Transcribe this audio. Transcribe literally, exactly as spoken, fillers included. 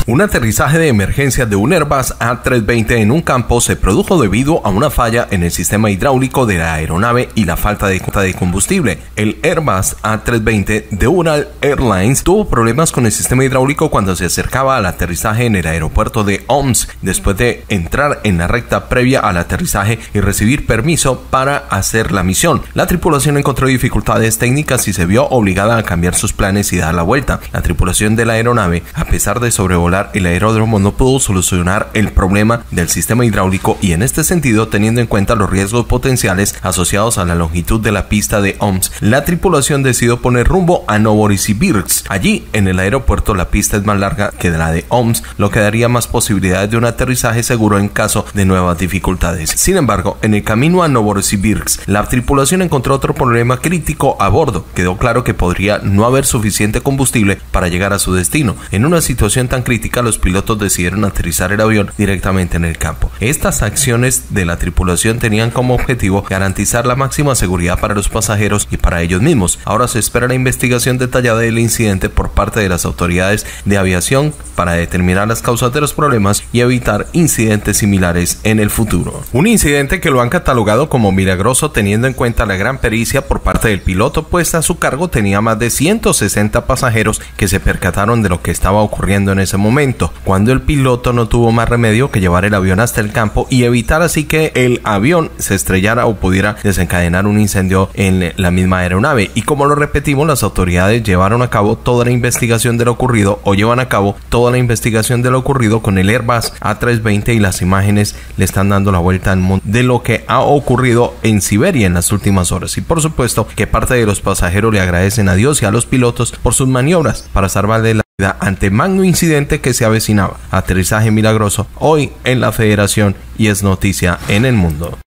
Un aterrizaje de emergencia de un Airbus A trescientos veinte en un campo se produjo debido a una falla en el sistema hidráulico de la aeronave y la falta de, de combustible. El Airbus A trescientos veinte de Ural Airlines tuvo problemas con el sistema hidráulico cuando se acercaba al aterrizaje en el aeropuerto de Omsk, después de entrar en la recta previa al aterrizaje y recibir permiso para hacer la misión. La tripulación encontró dificultades técnicas y se vio obligada a cambiar sus planes y dar la vuelta. La tripulación de la aeronave, a pesar de sobrevolar el aeródromo, no pudo solucionar el problema del sistema hidráulico y en este sentido, teniendo en cuenta los riesgos potenciales asociados a la longitud de la pista de Omsk, la tripulación decidió poner rumbo a Novosibirsk. Allí, en el aeropuerto, la pista es más larga que la de Omsk, lo que daría más posibilidades de un aterrizaje seguro en caso de nuevas dificultades. Sin embargo, en el camino a Novosibirsk, la tripulación encontró otro problema crítico a bordo. Quedó claro que podría no haber suficiente combustible para llegar a su destino. En una situación tan crítica, los pilotos decidieron aterrizar el avión directamente en el campo. Estas acciones de la tripulación tenían como objetivo garantizar la máxima seguridad para los pasajeros y para ellos mismos. Ahora se espera la investigación detallada del incidente por parte de las autoridades de aviación para determinar las causas de los problemas y evitar incidentes similares en el futuro. Un incidente que lo han catalogado como milagroso teniendo en cuenta la gran pericia por parte del piloto, pues a su cargo tenía más de ciento sesenta pasajeros que se percataron de lo que estaba ocurriendo en ese momento, cuando el piloto no tuvo más remedio que llevar el avión hasta el campo y evitar así que el avión se estrellara o pudiera desencadenar un incendio en la misma aeronave. Y como lo repetimos, las autoridades llevaron a cabo toda la investigación de lo ocurrido o llevan a cabo toda la investigación de lo ocurrido con el Airbus A trescientos veinte y las imágenes le están dando la vuelta al mundo de lo que ha ocurrido en Siberia en las últimas horas. Y por supuesto que parte de los pasajeros le agradecen a Dios y a los pilotos por sus maniobras para salvarle la vida ante magno incidente que se avecinaba. Aterrizaje milagroso hoy en la Federación y es noticia en el mundo.